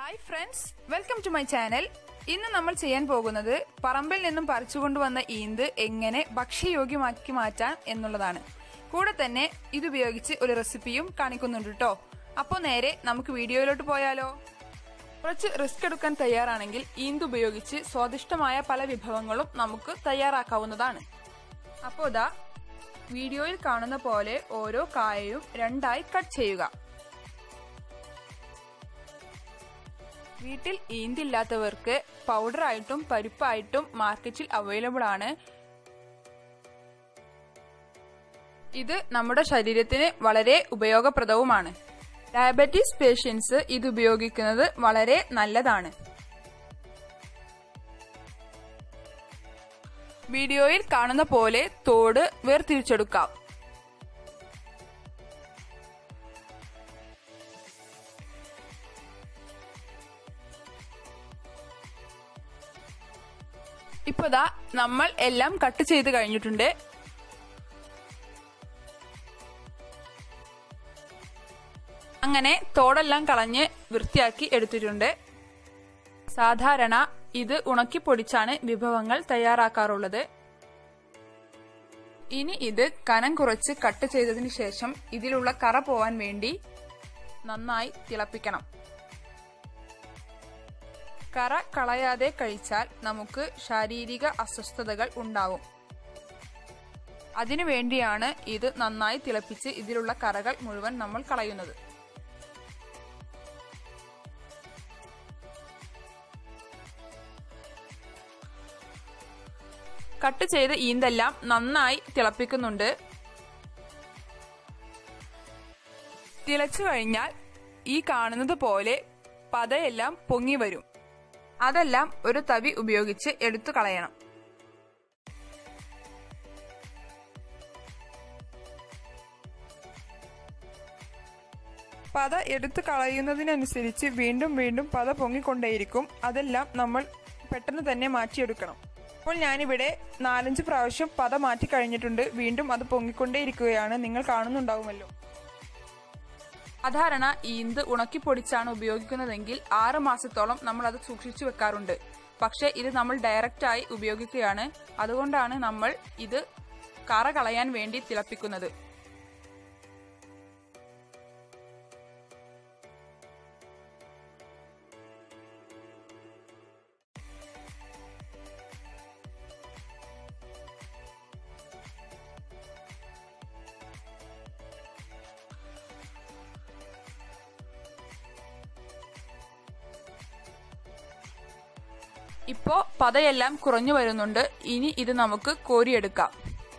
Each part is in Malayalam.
Hi friends, welcome to my channel. ഇന്ന് നമ്മൾ ചെയ്യാൻ പോകുന്നത് പറമ്പിൽ നിന്നും പറിച്ചുകൊണ്ടുവന്ന ഈന്ത് എങ്ങനെ ഭക്ഷ്യയോഗ്യമാക്കി മാറ്റാൻ എന്നുള്ളതാണ്. കൂടെ തന്നെ ഇതുപയോഗിച്ച് ഒരു റെസിപ്പിയും കാണിക്കുന്നുണ്ട് കേട്ടോ. അപ്പോൾ നേരെ നമുക്ക് വീഡിയോയിലോട്ട് പോയാലോ. കുറച്ച് റിസ്ക് എടുക്കാൻ തയ്യാറാണെങ്കിൽ ഈന്ത് ഉപയോഗിച്ച് സ്വാദിഷ്ടമായ പല വിഭവങ്ങളും നമുക്ക് തയ്യാറാക്കാവുന്നതാണ്. അപ്പോൾ ദാ വീഡിയോയിൽ കാണുന്ന പോലെ ഓരോ കായയും രണ്ടായി കട്ട് ചെയ്യുക. വീട്ടിൽ ഈന്തില്ലാത്തവർക്ക് പൗഡറായിട്ടും പരിപ്പായിട്ടും മാർക്കറ്റിൽ അവൈലബിൾ ആണ്. ഇത് നമ്മുടെ ശരീരത്തിന് വളരെ ഉപയോഗപ്രദവുമാണ്. ഡയബറ്റീസ് പേഷ്യൻസ് ഇത് ഉപയോഗിക്കുന്നത് വളരെ നല്ലതാണ്. വീഡിയോയിൽ കാണുന്ന പോലെ തോട് വേർതിരിച്ചെടുക്കാം. ഇപ്പോതാ നമ്മൾ എല്ലാം കട്ട് ചെയ്ത് കഴിഞ്ഞിട്ടുണ്ട്. അങ്ങനെ തോടെല്ലാം കളഞ്ഞ് വൃത്തിയാക്കി എടുത്തിട്ടുണ്ട്. സാധാരണ ഇത് ഉണക്കി പൊടിച്ചാണ് വിഭവങ്ങൾ തയ്യാറാക്കാറുള്ളത്. ഇനി ഇത് കനം കുറച്ച് കട്ട് ചെയ്തതിനു ശേഷം ഇതിലുള്ള കറ പോവാൻ വേണ്ടി നന്നായി തിളപ്പിക്കണം. കറ കളയാതെ കഴിച്ചാൽ നമുക്ക് ശാരീരിക അസ്വസ്ഥതകൾ ഉണ്ടാവും. അതിനുവേണ്ടിയാണ് ഇത് നന്നായി തിളപ്പിച്ച് ഇതിലുള്ള കറകൾ മുഴുവൻ നമ്മൾ കളയുന്നത്. കട്ട് ചെയ്ത ഈന്തെല്ലാം നന്നായി തിളപ്പിക്കുന്നുണ്ട്. തിളച്ചു കഴിഞ്ഞാൽ ഈ കാണുന്നത് പോലെ പതയെല്ലാം പൊങ്ങി വരും. അതെല്ലാം ഒരു തവി ഉപയോഗിച്ച് എടുത്തു കളയണം. പത എടുത്തു കളയുന്നതിനനുസരിച്ച് വീണ്ടും വീണ്ടും പത പൊങ്ങിക്കൊണ്ടേയിരിക്കും. അതെല്ലാം നമ്മൾ പെട്ടെന്ന് തന്നെ മാറ്റിയെടുക്കണം. അപ്പോൾ ഞാനിവിടെ 4-5 പ്രാവശ്യം പത മാറ്റി കഴിഞ്ഞിട്ടുണ്ട്. വീണ്ടും അത് പൊങ്ങിക്കൊണ്ടേയിരിക്കുകയാണ്, നിങ്ങൾ കാണുന്നുണ്ടാവുമല്ലോ. സാധാരണ ഈന്ത് ഉണക്കിപ്പൊടിച്ചാണ് ഉപയോഗിക്കുന്നതെങ്കിൽ 6 മാസത്തോളം നമ്മൾ അത് സൂക്ഷിച്ചു വെക്കാറുണ്ട്. പക്ഷെ ഇത് നമ്മൾ ഡയറക്റ്റായി ഉപയോഗിക്കുകയാണ്. അതുകൊണ്ടാണ് നമ്മൾ ഇത് കറ കളയാൻ വേണ്ടി തിളപ്പിക്കുന്നത്. ഇപ്പോ പതയെല്ലാം കുറഞ്ഞു വരുന്നുണ്ട്. ഇനി ഇത് നമുക്ക് കോരിയെടുക്കാം.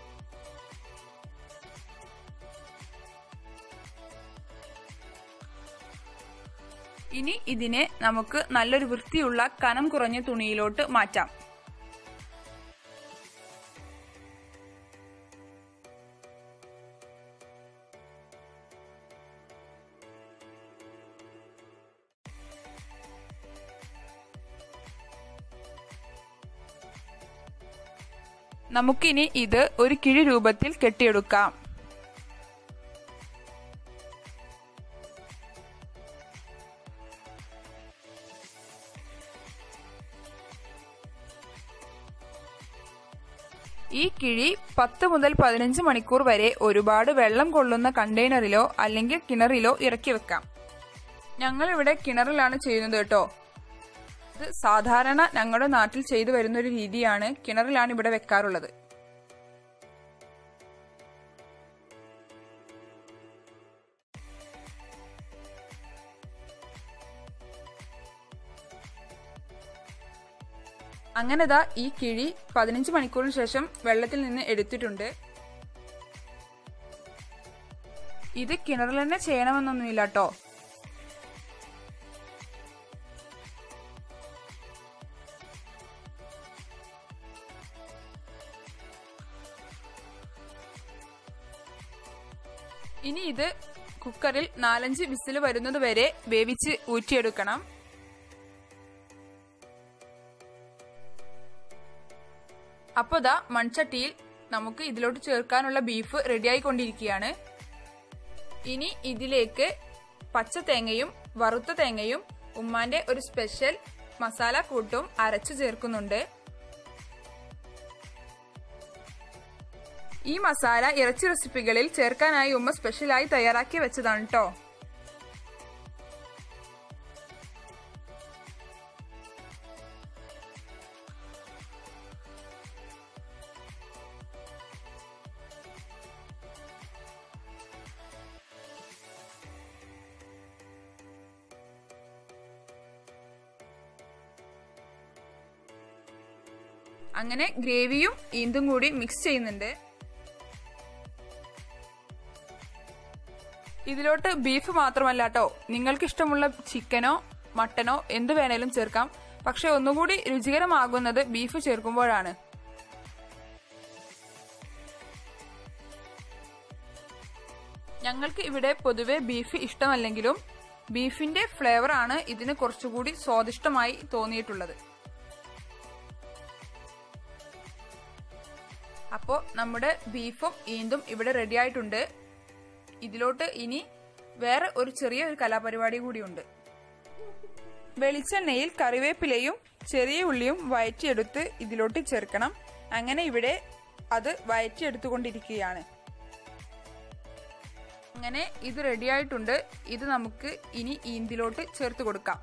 ഇനി ഇതിനെ നമുക്ക് നല്ലൊരു വൃത്തിയുള്ള കനം കുറഞ്ഞ തുണിയിലോട്ട് മാറ്റാം. നമുക്കിനി ഇത് ഒരു കിഴി രൂപത്തിൽ കെട്ടിയെടുക്കാം. ഈ കിഴി 10 മുതൽ 15 മണിക്കൂർ വരെ ഒരുപാട് വെള്ളം കൊള്ളുന്ന കണ്ടെയ്നറിലോ അല്ലെങ്കിൽ കിണറിലോ ഇറക്കി വെക്കാം. ഞങ്ങളിവിടെ കിണറിലാണ് ചെയ്യുന്നത് കേട്ടോ. ഇത് സാധാരണ ഞങ്ങളുടെ നാട്ടിൽ ചെയ്തു വരുന്ന ഒരു രീതിയാണ്. കിണറിലാണ് ഇവിടെ വെക്കാറുള്ളത്. അങ്ങനെതാ ഈ കിഴി 15 മണിക്കൂറിന് ശേഷം വെള്ളത്തിൽ നിന്ന് എടുത്തിട്ടുണ്ട്. ഇത് കിണറിൽ തന്നെ ചെയ്യണമെന്നൊന്നുമില്ല കേട്ടോ. ഇനി ഇത് കുക്കറിൽ 4-5 വിസിൽ വരുന്നത് വരെ വേവിച്ച് ഊറ്റിയെടുക്കണം. അപ്പോൾ ദാ മൺചട്ടിയിൽ നമുക്ക് ഇതിലോട്ട് ചേർക്കാനുള്ള ബീഫ് റെഡിയായിക്കൊണ്ടിരിക്കുകയാണ്. ഇനി ഇതിലേക്ക് പച്ച തേങ്ങയും വറുത്ത തേങ്ങയും ഉമ്മാന്റെ ഒരു സ്പെഷ്യൽ മസാല കൂട്ടും അരച്ചു ചേർക്കുന്നുണ്ട്. ഈ മസാല ഇറച്ചി റെസിപ്പികളിൽ ചേർക്കാനായി ഉമ്മ സ്പെഷ്യലായി തയ്യാറാക്കി വെച്ചതാണ് ട്ടോ. അങ്ങനെ ഗ്രേവിയും ഈന്തും കൂടി മിക്സ് ചെയ്യുന്നുണ്ട്. ഇതിലോട്ട് ബീഫ് മാത്രമല്ല ട്ടോ, നിങ്ങൾക്ക് ഇഷ്ടമുള്ള ചിക്കനോ മട്ടനോ എന്ത് വേണേലും ചേർക്കാം. പക്ഷെ ഒന്നുകൂടി രുചികരമാകുന്നത് ബീഫ് ചേർക്കുമ്പോഴാണ്. ഞങ്ങൾക്ക് ഇവിടെ പൊതുവെ ബീഫ് ഇഷ്ടമല്ലെങ്കിലും ബീഫിന്റെ ഫ്ലേവർ ആണ് ഇതിന് കുറച്ചുകൂടി സ്വാദിഷ്ടമായി തോന്നിയിട്ടുള്ളത്. അപ്പോൾ നമ്മുടെ ബീഫും ഈന്തും ഇവിടെ റെഡി ആയിട്ടുണ്ട്. ഇതിലോട്ട് ഇനി വേറെ ഒരു ചെറിയൊരു കലാപരിപാടി കൂടിയുണ്ട്. വെളിച്ചെണ്ണയിൽ കറിവേപ്പിലയും ചെറിയ ഉള്ളിയും വഴറ്റിയെടുത്ത് ഇതിലോട്ട് ചേർക്കണം. അങ്ങനെ ഇവിടെ അത് വഴറ്റിയെടുത്തുകൊണ്ടിരിക്കുകയാണ്. അങ്ങനെ ഇത് റെഡി ആയിട്ടുണ്ട്. ഇത് നമുക്ക് ഇനി ഈന്തിലോട്ട് ചേർത്ത് കൊടുക്കാം.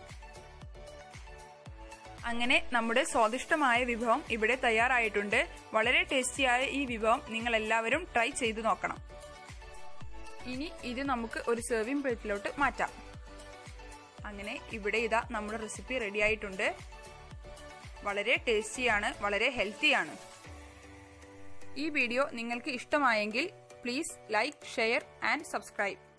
അങ്ങനെ നമ്മുടെ സ്വാദിഷ്ടമായ വിഭവം ഇവിടെ തയ്യാറായിട്ടുണ്ട്. വളരെ ടേസ്റ്റിയായ ഈ വിഭവം നിങ്ങൾ എല്ലാവരും ട്രൈ ചെയ്തു നോക്കണം. ഇനി ഇത് നമുക്ക് ഒരു സെർവിംഗ് പ്ലേറ്റിലോട്ട് മാറ്റാം. അങ്ങനെ ഇവിടെ ഇതാ നമ്മുടെ റെസിപ്പി റെഡി ആയിട്ടുണ്ട്. വളരെ ടേസ്റ്റിയാണ്, വളരെ ഹെൽത്തിയാണ്. ഈ വീഡിയോ നിങ്ങൾക്ക് ഇഷ്ടമായെങ്കിൽ please like, share and subscribe.